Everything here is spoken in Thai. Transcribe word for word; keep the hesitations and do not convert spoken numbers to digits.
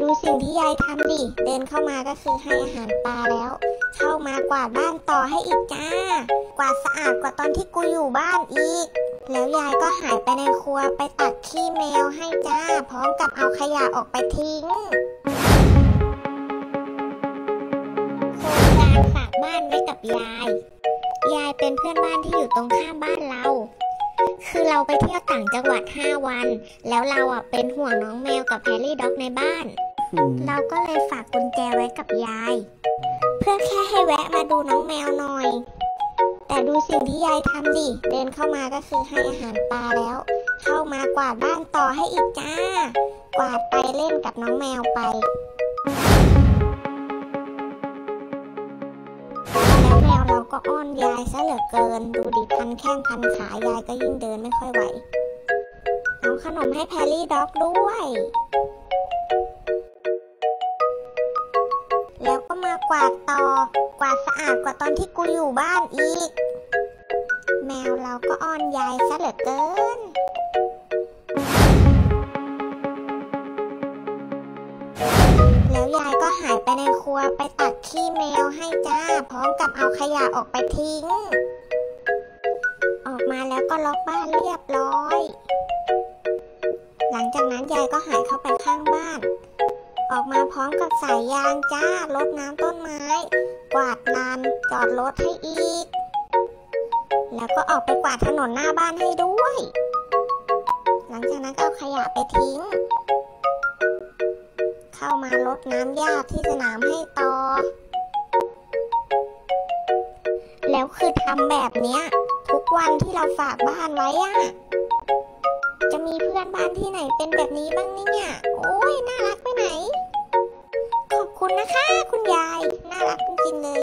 ดูสิ่งที่ยายทำดิเดินเข้ามาก็คือให้อาหารปลาแล้วเข้ามากวาดบ้านต่อให้อีกจ้ากวาดสะอาดกว่าตอนที่กูอยู่บ้านอีกแล้วยายก็หายไปในครัวไปตักขี้แมวให้จ้าพร้อมกับเอาขยะออกไปทิ้งโครงการฝากบ้านไว้กับยายยายเป็นเพื่อนบ้านที่อยู่ตรงข้ามบ้านเราคือเราไปเที่ยวต่างจังหวัดห้าวันแล้วเราอ่ะเป็นห่วงน้องแมวกับแฮร์รี่ด็อกในบ้านเราก็เลยฝากกุญแจไว้กับยายเพื่อแค่ให้แวะมาดูน้องแมวหน่อยแต่ดูสิ่งที่ยายทำดิเดินเข้ามาก็คือให้อาหารปลาแล้วเข้ามากวาดบ้านต่อให้อีกจ้ากวาดไปเล่นกับน้องแมวไปแล้วแมวเราก็อ้อนยายซะเหลือเกินดูดิพันแข้งพันขายายก็ยิ่งเดินไม่ค่อยไหวเอาขนมให้แพรรี่ด็อกด้วยแล้วก็มากวาดต่อกวาดสะอาดกว่าตอนที่กูอยู่บ้านอีกแมวเราก็อ้อนยายซะเหลือเกินแล้วยายก็หายไปในครัวไปตักขี้แมวให้จ้าพร้อมกับเอาขยะออกไปทิ้งออกมาแล้วก็ล็อกบ้านเรียบร้อยหลังจากนั้นยายก็หายเข้าไปข้างบ้านออกมาพร้อมกับสายยางจ้ารดน้ำต้นไม้กวาดลานจอดรถให้อีกแล้วก็ออกไปกวาดถนนหน้าบ้านให้ด้วยหลังจากนั้นก็เอาขยะไปทิ้งเข้ามารดน้ำหญ้าที่สนามให้ต่อแล้วคือทำแบบเนี้ยทุกวันที่เราฝากบ้านไว้อะจะมีเพื่อนบ้านที่ไหนเป็นแบบนี้บ้างเนี่ยโอ้ยน่ารักไปไหนขอบคุณนะคะคุณยายน่ารักจริงๆเลย